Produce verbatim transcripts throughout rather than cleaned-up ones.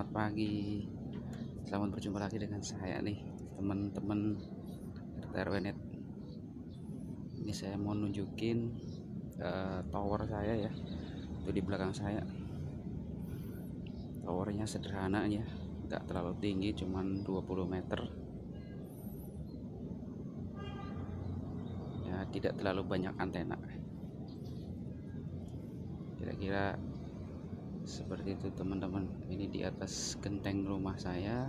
Selamat pagi. Selamat berjumpa lagi dengan saya nih, teman-teman R T R W Net. Ini saya mau nunjukin uh, tower saya ya. Itu di belakang saya. Towernya sederhana ya, nggak terlalu tinggi, cuman dua puluh meter. Ya, tidak terlalu banyak antena. Kira-kira seperti itu teman-teman. Ini di atas genteng rumah saya.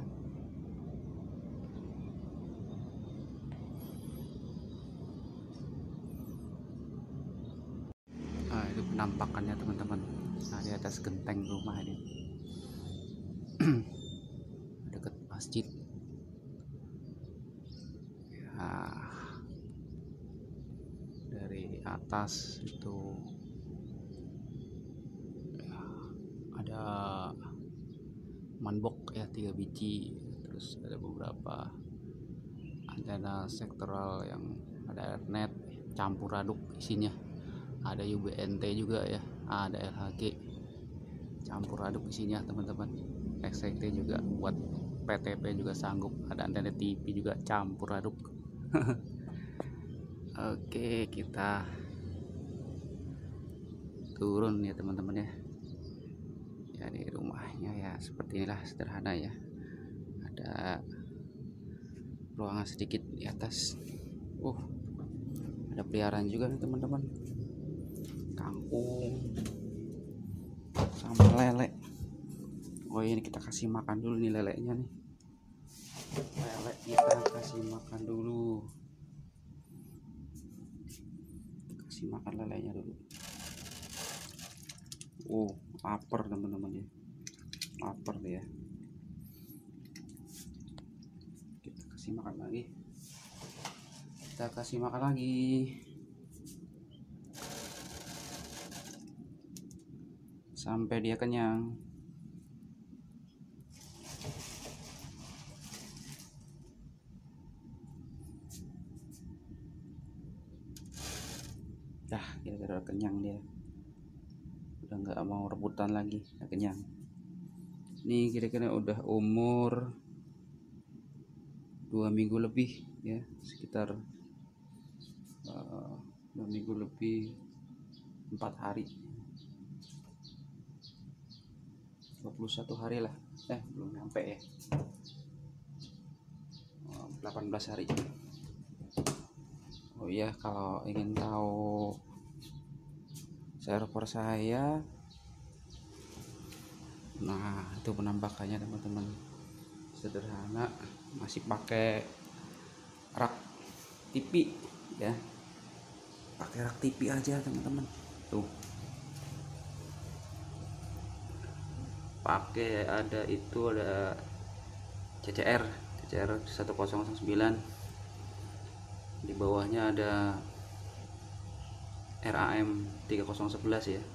Nah, itu penampakannya teman-teman. Nah, di atas genteng rumah ini dekat masjid. Nah, dari atas itu ya, ada manbok ya, tiga biji, terus ada beberapa antena sektoral yang ada Ethernet campur aduk isinya, ada U B N T juga ya, ada L H G campur aduk isinya teman-teman. X T juga buat P T P juga sanggup, ada antena T V juga campur aduk. Oke, kita turun ya teman-teman ya. Ya, di rumahnya ya seperti inilah, sederhana ya. Ada ruangan sedikit di atas. Uh, ada peliharaan juga nih teman-teman. Kangkung sama lele. Oh, ini kita kasih makan dulu nih lelenya nih. Lele kita kasih makan dulu. Kasih makan lelenya dulu. Oh, lapar teman-teman ya. Lapar deh ya. Kita kasih makan lagi. Kita kasih makan lagi. Sampai dia kenyang. Dah, kira-kira kenyang dia. Udah nggak mau rebutan lagi, udah kenyang. Ini kira-kira udah umur dua minggu lebih ya, sekitar uh, dua minggu lebih, empat hari, dua puluh satu hari lah, eh belum nyampe ya, delapan belas hari. Oh iya, kalau ingin tahu server saya, nah itu penampakannya teman-teman, sederhana, masih pakai rak T V ya, pakai rak T V aja teman-teman. Tuh, pakai ada itu ada C C R C C R seribu sembilan, di bawahnya ada R A M tiga nol satu satu ya.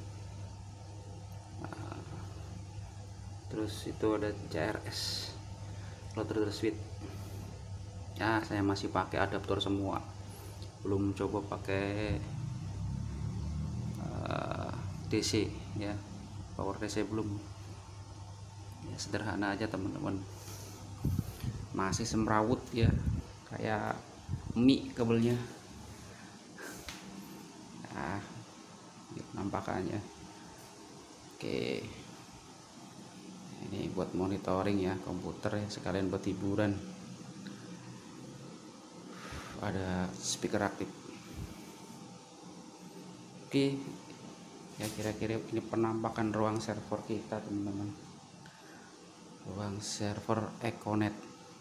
Nah, terus itu ada C R S, router switch ya. Saya masih pakai adaptor semua, belum coba pakai uh, D C ya, power D C belum ya. Sederhana aja teman-teman, masih semrawut ya, kayak mie kabelnya. Nah, ini penampakannya. Oke, ini buat monitoring ya, komputer ya, sekalian buat hiburan. Ada speaker aktif. Oke ya, kira-kira ini penampakan ruang server kita teman-teman, ruang server Econet.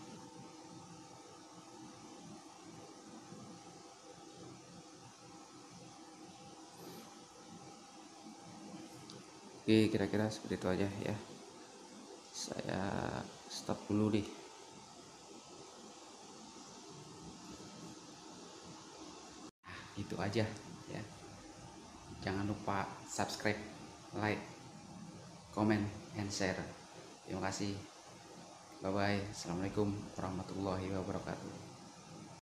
Oke, kira-kira seperti itu aja ya. Saya stop dulu deh. Itu aja ya. Jangan lupa subscribe, like, comment, and share. Terima kasih. Bye bye. Assalamualaikum warahmatullahi wabarakatuh.